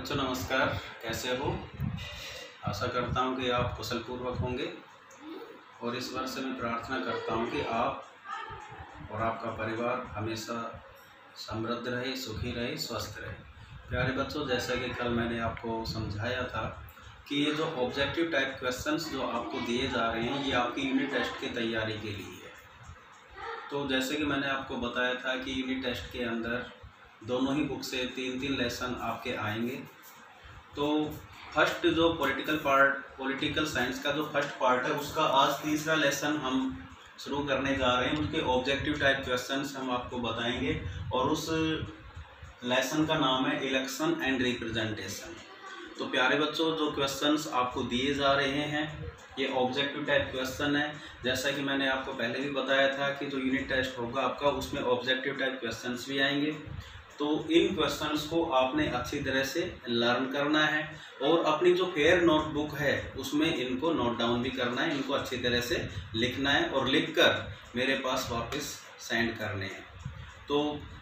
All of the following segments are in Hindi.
बच्चों नमस्कार, कैसे हो। आशा करता हूँ कि आप कुशल पूर्वक होंगे और इस वर्ष से मैं प्रार्थना करता हूँ कि आप और आपका परिवार हमेशा समृद्ध रहे, सुखी रहे, स्वस्थ रहे। प्यारे बच्चों, जैसा कि कल मैंने आपको समझाया था कि ये जो ऑब्जेक्टिव टाइप क्वेश्चंस जो आपको दिए जा रहे हैं ये आपकी यूनिट टेस्ट की तैयारी के लिए है। तो जैसे कि मैंने आपको बताया था कि यूनिट टेस्ट के अंदर दोनों ही बुक से 3-3 लेसन आपके आएंगे। तो फर्स्ट जो पॉलिटिकल साइंस का जो फर्स्ट पार्ट है उसका आज तीसरा लेसन हम शुरू करने जा रहे हैं। उसके ऑब्जेक्टिव टाइप क्वेश्चंस हम आपको बताएंगे और उस लेसन का नाम है इलेक्शन एंड रिप्रेजेंटेशन। तो प्यारे बच्चों, जो क्वेश्चंस आपको दिए जा रहे हैं ये ऑब्जेक्टिव टाइप क्वेश्चन है। जैसा कि मैंने आपको पहले भी बताया था कि जो यूनिट टेस्ट होगा आपका उसमें ऑब्जेक्टिव टाइप क्वेश्चंस भी आएंगे। तो इन क्वेश्चंस को आपने अच्छी तरह से लर्न करना है और अपनी जो फेयर नोटबुक है उसमें इनको नोट डाउन भी करना है, इनको अच्छी तरह से लिखना है और लिखकर मेरे पास वापस सेंड करने हैं। तो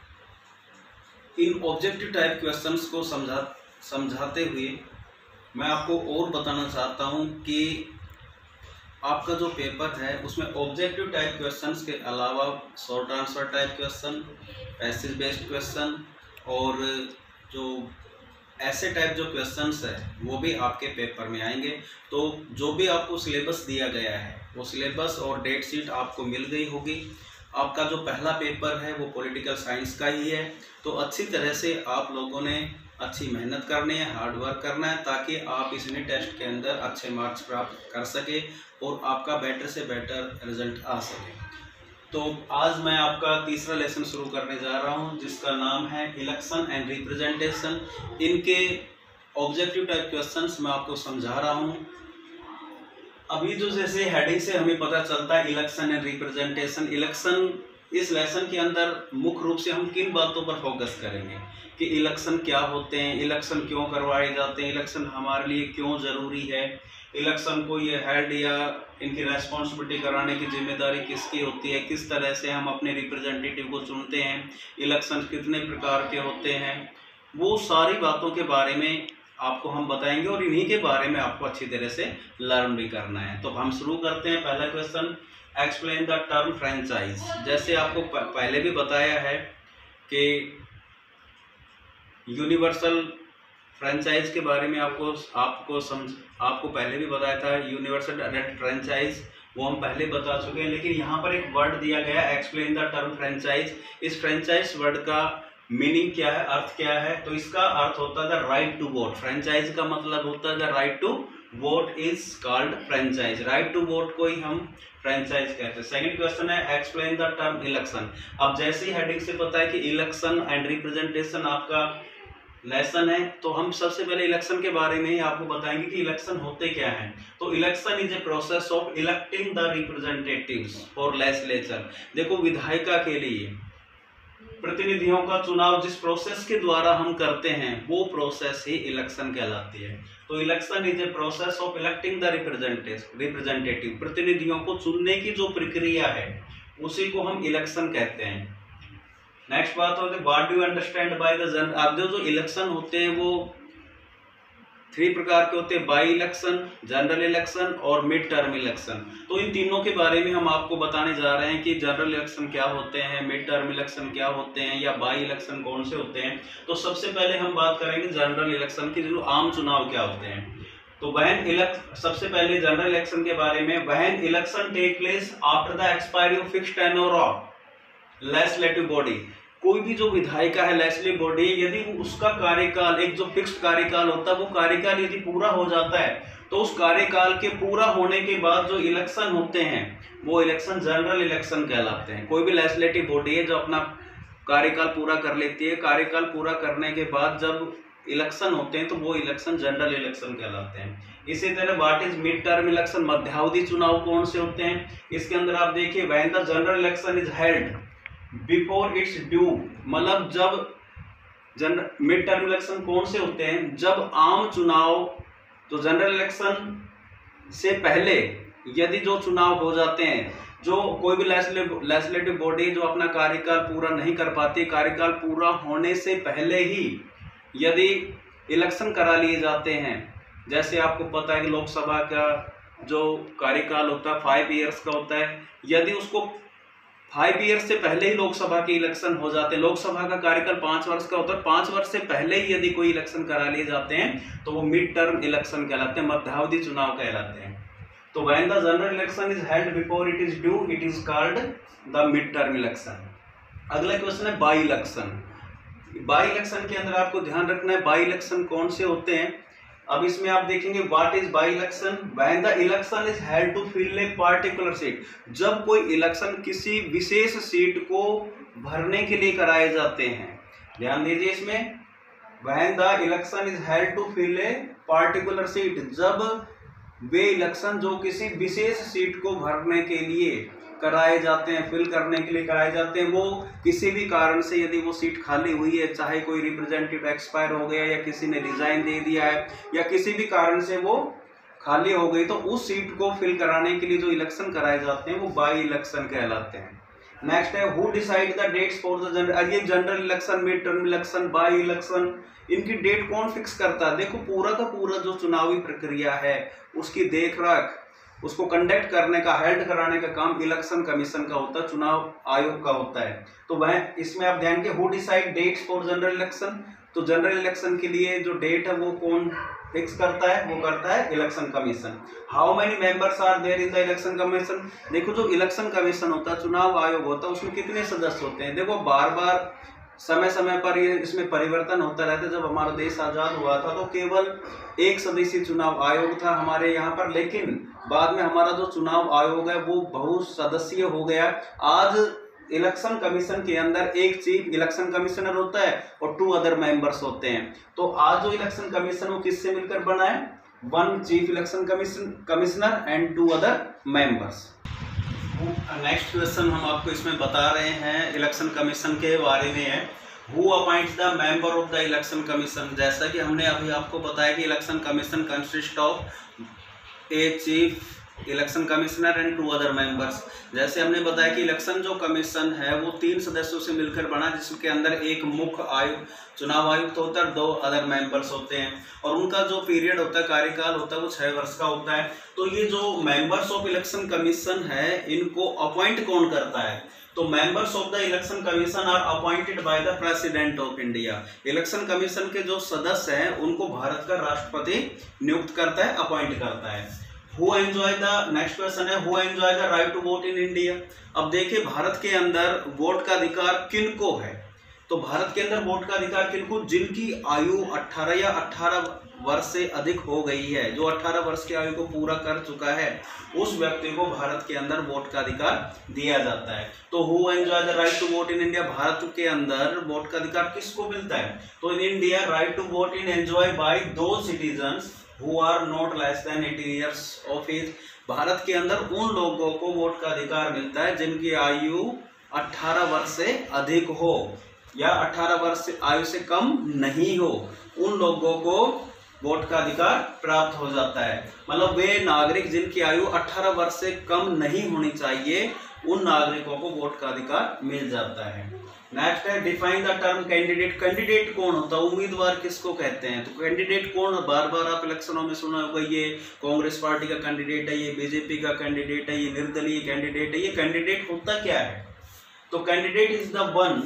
इन ऑब्जेक्टिव टाइप क्वेश्चंस को समझाते हुए मैं आपको और बताना चाहता हूं कि आपका जो पेपर है उसमें ऑब्जेक्टिव टाइप क्वेश्चंस के अलावा short answer type question, passage based question और जो ऐसे टाइप जो क्वेश्चंस है वो भी आपके पेपर में आएंगे। तो जो भी आपको सिलेबस दिया गया है वो सिलेबस और डेट शीट आपको मिल गई होगी। आपका जो पहला पेपर है वो पॉलिटिकल साइंस का ही है। तो अच्छी तरह से आप लोगों ने अच्छी मेहनत करनी है, हार्ड वर्क करना है ताकि आप इस यूनिट टेस्ट के अंदर अच्छे मार्क्स प्राप्त कर सके और आपका बेटर से बेटर रिजल्ट आ सके। तो आज मैं आपका तीसरा लेसन शुरू करने जा रहा हूं जिसका नाम है इलेक्शन एंड रिप्रेजेंटेशन। इनके ऑब्जेक्टिव टाइप क्वेश्चंस मैं आपको समझा रहा हूं। अभी जो जैसे हेडिंग से हमें पता चलता है इलेक्शन एंड रिप्रेजेंटेशन, इलेक्शन इस लेसन के अंदर मुख्य रूप से हम किन बातों पर फोकस करेंगे कि इलेक्शन क्या होते हैं, इलेक्शन क्यों करवाए जाते हैं, इलेक्शन हमारे लिए क्यों ज़रूरी है, इलेक्शन को ये हेड या इनकी रेस्पॉन्सिबिलिटी कराने की जिम्मेदारी किसकी होती है, किस तरह से हम अपने रिप्रेजेंटेटिव को चुनते हैं, इलेक्शन कितने प्रकार के होते हैं, वो सारी बातों के बारे में आपको हम बताएंगे और इन्हीं के बारे में आपको अच्छी तरह से लर्न भी करना है। तो हम शुरू करते हैं। पहला question, explain the term franchise. जैसे आपको पहले भी बताया है कि यूनिवर्सल फ्रेंचाइज के बारे में आपको पहले भी बताया था। यूनिवर्सल डायरेक्ट फ्रेंचाइज वो हम पहले बता चुके हैं, लेकिन यहाँ पर एक वर्ड दिया गया है एक्सप्लेन द टर्म फ्रेंचाइज। इस फ्रेंचाइज वर्ड का मीनिंग क्या है, अर्थ क्या है? तो इसका अर्थ होता है the right to vote. Franchise का मतलब होता है the right to vote is called franchise. Right to vote को ही हम फ्रेंचाइज कहते हैं। सेकंड क्वेश्चन है एक्सप्लेन द टर्म इलेक्शन। अब जैसे ही हेडिंग से पता है कि इलेक्शन एंड रिप्रेजेंटेशन आपका लेसन है, तो हम सबसे पहले इलेक्शन के बारे में ही आपको बताएंगे कि इलेक्शन होते क्या हैं। तो election is a process of electing the representatives for legislature. देखो, विधायिका के लिए प्रतिनिधियों का चुनाव जिस प्रोसेस के द्वारा हम करते हैं वो प्रोसेस ही इलेक्शन कहलाती है। तो election is a process of electing the representative. प्रतिनिधियों को चुनने की जो प्रक्रिया है उसी को हम इलेक्शन कहते हैं। नेक्स्ट बात होती है what do you understand by the general. अब जो इलेक्शन होते हैं वो 3 प्रकार के होते हैं, बाई इलेक्शन, जनरल इलेक्शन और मिड टर्म इलेक्शन। तो इन तीनों के बारे में हम आपको बताने जा रहे हैं कि जनरल इलेक्शन क्या होते हैं, मिड टर्म इलेक्शन क्या होते हैं या बाई इलेक्शन कौन से होते हैं। तो सबसे पहले हम बात करेंगे जनरल इलेक्शन की, जो आम चुनाव क्या होते हैं। तो सबसे पहले जनरल इलेक्शन के बारे में, when election take place after the expiry of fixed tenure of legislative body. कोई भी जो विधायिका है लेजिस्लेटिव बॉडी, यदि उसका कार्यकाल एक जो फिक्स्ड कार्यकाल होता है वो कार्यकाल यदि पूरा हो जाता है तो उस कार्यकाल के पूरा होने के बाद जो इलेक्शन होते हैं वो इलेक्शन जनरल इलेक्शन कहलाते हैं। कोई भी लेजिस्लेटिव बॉडी है जो अपना कार्यकाल पूरा कर लेती है, कार्यकाल पूरा करने के बाद जब इलेक्शन होते हैं तो वो इलेक्शन जनरल इलेक्शन कहलाते हैं। इसी तरह what is mid term election, मध्यावधि चुनाव कौन से होते हैं। इसके अंदर आप देखिए when the general election is held before its due, मतलब जब मिड टर्म इलेक्शन कौन से होते हैं, जब आम चुनाव तो जनरल इलेक्शन से पहले यदि जो चुनाव हो जाते हैं, जो कोई भी लेजिस्लेटिव बॉडी जो अपना कार्यकाल पूरा नहीं कर पाती, कार्यकाल पूरा होने से पहले ही यदि इलेक्शन करा लिए जाते हैं। जैसे आपको पता है कि लोकसभा का जो कार्यकाल होता है 5 ईयर्स का होता है। यदि उसको 5 ईयर्स से पहले ही लोकसभा के इलेक्शन हो जाते हैं, लोकसभा का कार्यकाल 5 वर्ष का होता है, 5 वर्ष से पहले ही यदि कोई इलेक्शन करा लिए जाते हैं तो वो मिड टर्म इलेक्शन कहलाते हैं, मध्यावधि चुनाव कहलाते हैं। तो when the general election is held before it is due, it is called the mid term election. अगला क्वेश्चन है बाई इलेक्शन। बाई इलेक्शन के अंदर आपको ध्यान रखना है बाई इलेक्शन कौन से होते हैं। अब इसमें आप देखेंगे what is by election. When the election is held to fill a particular seat, जब कोई इलेक्शन किसी विशेष सीट को भरने के लिए कराए जाते हैं। ध्यान दीजिए इसमें, when the election is held to fill a particular seat, जब वे इलेक्शन जो किसी विशेष सीट को भरने के लिए कराए जाते हैं, फिल करने के लिए कराए जाते हैं, वो किसी भी कारण से यदि वो सीट खाली हुई है, चाहे कोई रिप्रेजेंटेटिव एक्सपायर हो गया या किसी ने रिजाइन दे दिया है या किसी भी कारण से वो खाली हो गई, तो उस सीट को फिल कराने के लिए जो इलेक्शन कराए जाते हैं वो बाई इलेक्शन कहलाते हैं। नेक्स्ट है who decide the dates for the general. ये general election, mid term election, by election, इनकी डेट कौन फिक्स करता है। देखो पूरा का पूरा जो चुनावी प्रक्रिया है उसकी देखरेख, उसको कंडक्ट करने का, हेल्ड कराने का काम इलेक्शन कमीशन का होता है, चुनाव आयोग का होता है। तो वह इसमें आप ध्यान के who decide dates for general election, तो जनरल इलेक्शन के लिए जो डेट है वो कौन फिक्स करता है, वो करता है election commission. How many members are there in the election commission. देखो जो इलेक्शन कमीशन होता है, चुनाव आयोग होता है, उसमें कितने सदस्य होते हैं। देखो बार बार समय समय पर ये इसमें परिवर्तन होता रहता है। जब हमारा देश आजाद हुआ था तो केवल एक सदस्यीय चुनाव आयोग था हमारे यहाँ पर, लेकिन बाद में हमारा जो चुनाव आयोग है वो बहुत सदस्यीय हो गया। आज इलेक्शन कमीशन के अंदर एक चीफ इलेक्शन कमिश्नर होता है और 2 अदर मेंबर्स होते हैं। तो आज जो इलेक्शन कमीशन वो किससे मिलकर बना है, 1 chief election commissioner and 2 other members. Next question हम आपको इसमें बता रहे हैं इलेक्शन कमीशन के बारे में है, who appoints the member of the election commission. जैसा कि हमने अभी आपको बताया कि election commission consist of a chief election commissioner and 2 other members. जैसे हमने बताया कि इलेक्शन जो कमीशन है वो 3 सदस्यों से मिलकर बना, जिसके अंदर एक मुख्य आयुक्त, चुनाव आयुक्त होता है, 2 अदर मेंबर्स होते हैं और उनका जो पीरियड होता है, कार्यकाल होता है, वो 6 वर्ष का होता है। तो ये जो मेंबर्स ऑफ इलेक्शन कमीशन है इनको अपॉइंट कौन करता है, तो members of the election commission are appointed by the president of India. Election commission के जो सदस्य हैं उनको भारत का राष्ट्रपति नियुक्त करता है, अपॉइंट करता है। Who enjoy the next question है who enjoy the right to vote in India। अब देखिए भारत के अंदर वोट का अधिकार किनको है, तो भारत के अंदर वोट का अधिकार किनको, जिनकी आयु 18 या 18 वर्ष से अधिक हो गई है, जो 18 वर्ष की आयु को पूरा कर चुका है उस व्यक्ति को भारत के अंदर वोट का अधिकार दिया जाता है। तो who enjoy the right to vote in India, Bharat के अंदर वोट का अधिकार किसको मिलता है, तो in India right to vote in enjoy by those citizens who are not less than 18 years of age। Bharat के अंदर उन लोगों को वोट का अधिकार मिलता है जिनकी आयु 18 वर्ष से अधिक हो या 18 वर्ष से आयु से कम नहीं हो, उन लोगों को वोट का अधिकार प्राप्त हो जाता है। मतलब वे नागरिक जिनकी आयु 18 वर्ष से कम नहीं होनी चाहिए, उन नागरिकों को वोट का अधिकार मिल जाता है। नेक्स्ट है define the term candidate. Candidate कौन होता है, उम्मीदवार किसको कहते हैं, तो कैंडिडेट कौन, बार बार आप इलेक्शनों में सुना होगा ये कांग्रेस पार्टी का कैंडिडेट है, ये बीजेपी का कैंडिडेट है, ये निर्दलीय कैंडिडेट है। ये कैंडिडेट होता क्या है, तो candidate is the one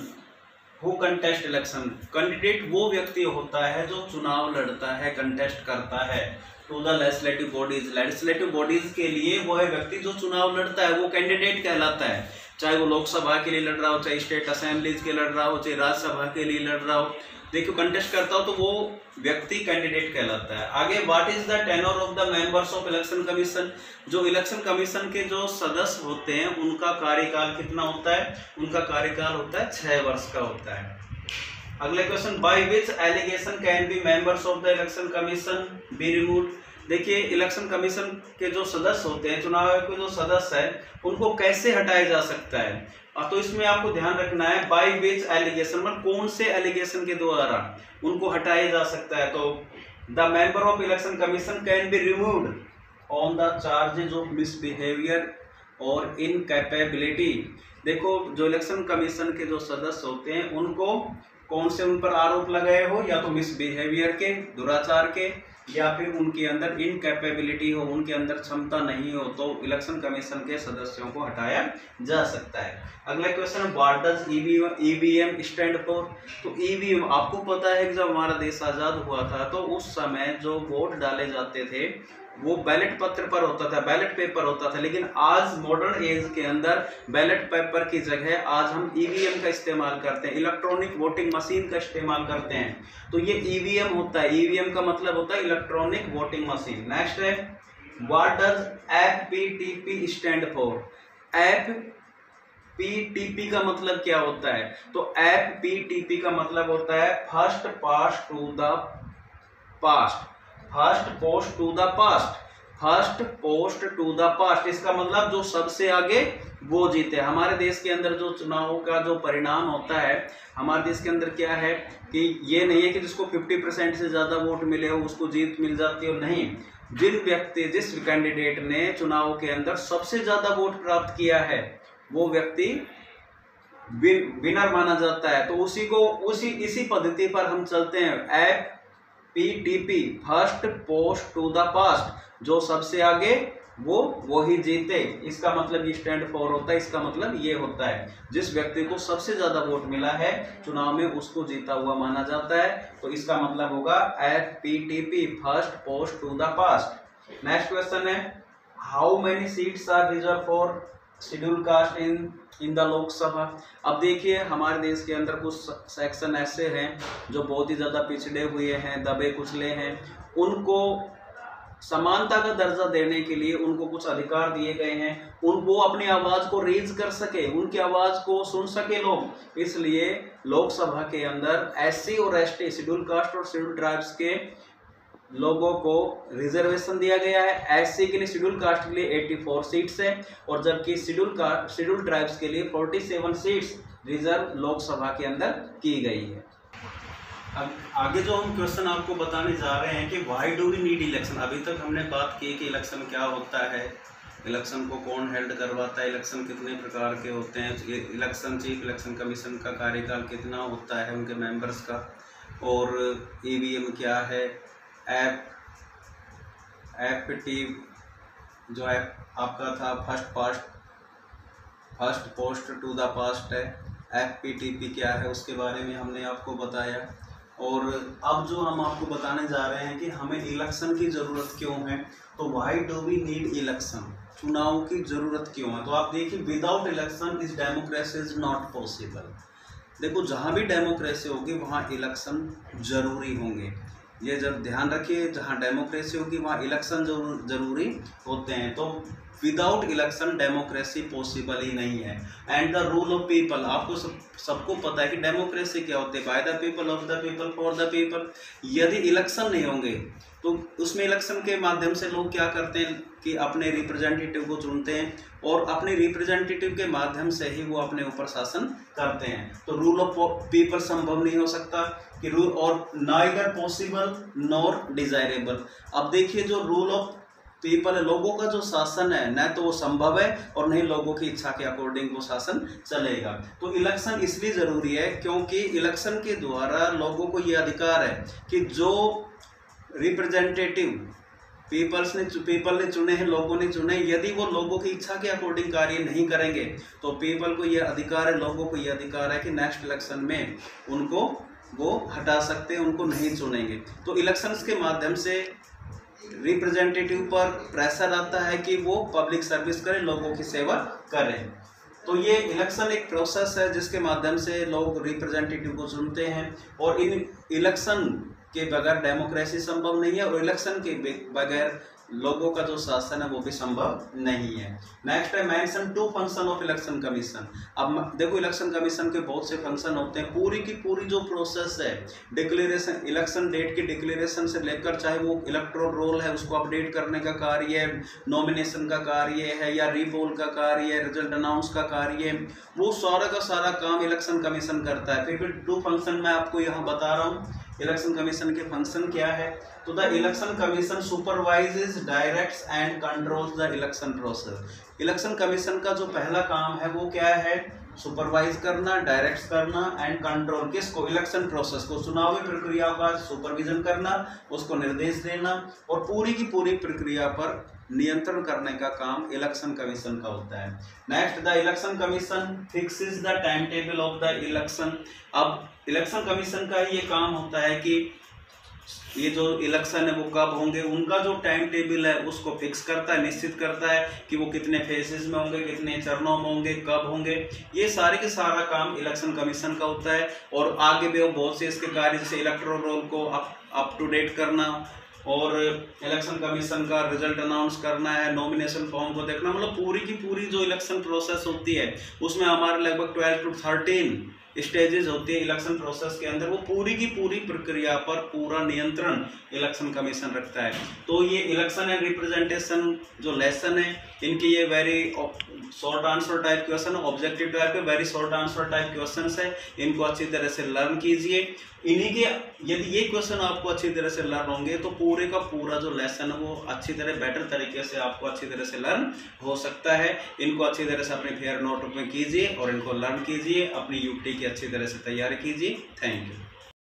who contest election. Candidate वो व्यक्ति होता है जो चुनाव लड़ता है, कंटेस्ट करता है to the legislative bodies. Legislative bodies के लिए वो है व्यक्ति जो चुनाव लड़ता है, वो कैंडिडेट कहलाता है। चाहे वो लोकसभा के लिए लड़ रहा हो, चाहे स्टेट असेंबलीज के लड़ रहा हो, चाहे राज्यसभा के लिए लड़ रहा हो, देखियो कंटेस्ट करता हो तो वो व्यक्ति कैंडिडेट कहलाता है। आगे what is the tenure of the members of election commission. जो इलेक्शन कमीशन के जो सदस्य होते हैं उनका कार्यकाल कितना होता है, उनका कार्यकाल होता है 6 वर्ष का होता है। अगले question by which allegation can be members of the election commission be removed. देखिए इलेक्शन कमीशन के जो सदस्य होते हैं, चुनाव आयोग के जो सदस्य है, उनको कैसे हटाया जा सकता है, तो इसमें आपको ध्यान रखना है बाय विच एलिगेशन, मतलब कौन से एलिगेशन के द्वारा उनको हटाया जा सकता है। तो the member of election commission can be removed on the charges of misbehaviour और इनकैपेबिलिटी। देखो जो इलेक्शन कमीशन के जो सदस्य होते हैं उनको कौन से उन पर आरोप लगाए हो, या तो मिसबिहेवियर के, दुराचार के, या फिर उनके अंदर इनकैपेबिलिटी हो, उनके अंदर क्षमता नहीं हो, तो इलेक्शन कमीशन के सदस्यों को हटाया जा सकता है। अगला क्वेश्चन है, what does EVM stand for. तो ईवीएम, आपको पता है कि जब हमारा देश आजाद हुआ था तो उस समय जो वोट डाले जाते थे वो बैलेट पत्र पर होता था, बैलेट पेपर होता था, लेकिन आज मॉडर्न एज के अंदर बैलेट पेपर की जगह आज हम ईवीएम का इस्तेमाल करते हैं, इलेक्ट्रॉनिक वोटिंग मशीन का इस्तेमाल करते हैं। तो ये ईवीएम होता है, ईवीएम का मतलब होता है इलेक्ट्रॉनिक वोटिंग मशीन। नेक्स्ट है, what does FPTP stand for. FPTP का मतलब क्या होता है? तो एफपीटीपी का मतलब होता है first past to the past, first post to the past, first post to the past. इसका मतलब जो सबसे आगे वो जीते। हमारे देश के अंदर जो चुनाव का जो परिणाम होता है, हमारे देश के अंदर क्या है कि ये नहीं है कि जिसको 50% से ज्यादा वोट मिले हो उसको जीत मिल जाती हो, नहीं। जिस कैंडिडेट ने चुनाव के अंदर सबसे ज्यादा वोट प्राप्त किया है वो व्यक्ति विनर माना जाता है। तो इसी पद्धति पर हम चलते हैं। FPTP, first post to the past, जो सबसे आगे वो ही जीते, इसका मतलब ये स्टैंड फॉर होता है। इसका मतलब ये होता है जिस व्यक्ति को सबसे ज्यादा वोट मिला है चुनाव में उसको जीता हुआ माना जाता है। तो इसका मतलब होगा FPTP, first post to the past. Next question है, how many seats are reserve for schedule caste in the Lok Sabha. अब देखिए हमारे देश के अंदर कुछ सेक्शन ऐसे हैं जो बहुत ही ज्यादा पिछड़े हुए हैं, दबे कुचले हैं, उनको समानता का दर्जा देने के लिए उनको कुछ अधिकार दिए गए हैं, वो अपनी आवाज को रेज कर सके, उनकी आवाज को सुन सके लोग। इसलिए लोकसभा के अंदर एससी और एसटी, शेड्यूल कास्ट और शेड्यूल ट्राइब्स के लोगों को रिजर्वेशन दिया गया है। एससी के लिए, शेड्यूल कास्ट के लिए 84 सीट्स है, और जबकि शेड्यूल ट्राइब्स के लिए 47 सीट्स रिजर्व लोकसभा के अंदर की गई है। अब आगे जो हम क्वेश्चन आपको बताने जा रहे हैं कि why do we need election. अभी तक हमने बात की कि इलेक्शन क्या होता है, इलेक्शन को कौन हेल्ड करवाता है, इलेक्शन कितने प्रकार के होते हैं, इलेक्शन चीफ इलेक्शन कमीशन का कार्यकाल कितना होता है, उनके मेंबर्स का, और ईवीएम क्या है, एफपीटी जो है आपका था first post to the past है, एफपीटीपी क्या है उसके बारे में हमने आपको बताया। और अब जो हम आपको बताने जा रहे हैं कि हमें इलेक्शन की ज़रूरत क्यों है, तो why do we need election, चुनाव की ज़रूरत क्यों है। तो आप देखिए, without election is democracy is not possible. देखो जहाँ भी डेमोक्रेसी होगी वहाँ इलेक्शन जरूरी होंगे, ये जब ध्यान रखिए, जहाँ डेमोक्रेसी होगी वहाँ इलेक्शन जरूरी होते हैं। तो विदाउट इलेक्शन डेमोक्रेसी पॉसिबल ही नहीं है। And the rule of people, आपको सबको पता है कि डेमोक्रेसी क्या होती है, by the people, of the people, for the people. यदि इलेक्शन नहीं होंगे तो उसमें इलेक्शन के माध्यम से लोग क्या करते हैं कि अपने रिप्रेजेंटेटिव को चुनते हैं, और अपने रिप्रेजेंटेटिव के माध्यम से ही वो अपने ऊपर शासन करते हैं। तो रूल ऑफ पीपल संभव नहीं हो सकता कि रूल, और नाइदर पॉसिबल नॉर डिजायरेबल। अब देखिए, जो रूल ऑफ पीपल है, लोगों का जो शासन है, न तो वो संभव है और नहीं लोगों की इच्छा के अकॉर्डिंग वो शासन चलेगा। तो इलेक्शन इसलिए जरूरी है क्योंकि इलेक्शन के द्वारा लोगों को ये अधिकार है कि जो रिप्रेजेंटेटिव पीपल ने चुने हैं, लोगों ने चुने, यदि वो लोगों की इच्छा के अकॉर्डिंग कार्य नहीं करेंगे तो पीपल को ये अधिकार है, लोगों को ये अधिकार है कि नेक्स्ट इलेक्शन में उनको वो हटा सकते हैं, उनको नहीं चुनेंगे। तो इलेक्शंस के माध्यम से रिप्रेजेंटेटिव पर प्रेशर आता है कि वो पब्लिक सर्विस करें, लोगों की सेवा करें। तो ये इलेक्शन एक प्रोसेस है जिसके माध्यम से लोग रिप्रेजेंटेटिव को चुनते हैं, और इन इलेक्शन के बगैर डेमोक्रेसी संभव नहीं है, और इलेक्शन के बगैर लोगों का जो शासन है वो भी संभव नहीं है। नेक्स्ट है, mention 2 function of election commission. अब देखो, इलेक्शन कमीशन के बहुत से फंक्शन होते हैं। पूरी की पूरी जो प्रोसेस है, डिक्लेरेशन, इलेक्शन डेट की डिक्लेरेशन से लेकर, चाहे वो इलेक्टोरल रोल है उसको अपडेट करने का कार्य है, नॉमिनेशन का कार्य है, या रीपोल का कार्य है, रिजल्ट अनाउंस का कार्य है, वो सारा का सारा काम इलेक्शन कमीशन करता है। फिर 2 फंक्शन मैं आपको यहाँ बता रहा हूँ, इलेक्शन कमीशन के फंक्शन क्या है। तो the election commission supervises, directs and controls the election process. Election commission का जो पहला काम है वो क्या है, सुपरवाइज करना, डायरेक्ट करना एंड कंट्रोल, किसको? इलेक्शन प्रोसेस को, चुनावी प्रक्रिया का सुपरविजन करना, उसको निर्देश देना और पूरी की पूरी प्रक्रिया पर नियंत्रण करने का काम इलेक्शन कमीशन का होता है। Next, the election commission fixes the time table of the election. अब इलेक्शन कमीशन का ये काम होता है कि ये जो इलेक्शन है वो कब होंगे, उनका जो टाइम टेबल है उसको फिक्स करता है, निश्चित करता है कि वो कितने फेजेस में होंगे, कितने चरणों में होंगे, कब होंगे। ये सारे के सारा काम इलेक्शन कमीशन का होता है। और आगे भी बहुत से इसके कार्य, जैसे इलेक्टोरल रोल को अप टू डेट करना और इलेक्शन कमीशन का रिजल्ट अनाउंस करना है, नॉमिनेशन फॉर्म को देखना, मतलब पूरी की पूरी जो इलेक्शन प्रोसेस होती है उसमें हमारे लगभग 12 to 13 स्टेजेस होती है इलेक्शन प्रोसेस के अंदर। वो पूरी की पूरी प्रक्रिया पर पूरा नियंत्रण इलेक्शन कमीशन रखता है। तो ये इलेक्शन एंड रिप्रेजेंटेशन जो लेसन है, इनकी ये very short answer type question, objective type है, very short answer type questions है। इनको अच्छी तरह से लर्न कीजिए। इन्हीं के यदि ये क्वेश्चन आपको अच्छी तरह से लर्न होंगे तो पूरे का पूरा जो लेसन है वो अच्छी तरह बेटर तरीके से आपको अच्छी तरह से लर्न हो सकता है। इनको अच्छी तरह से अपने फेयर नोट में कीजिए और इनको लर्न कीजिए, अपनी यूटी की अच्छी तरह से तैयारी कीजिए। Thank you.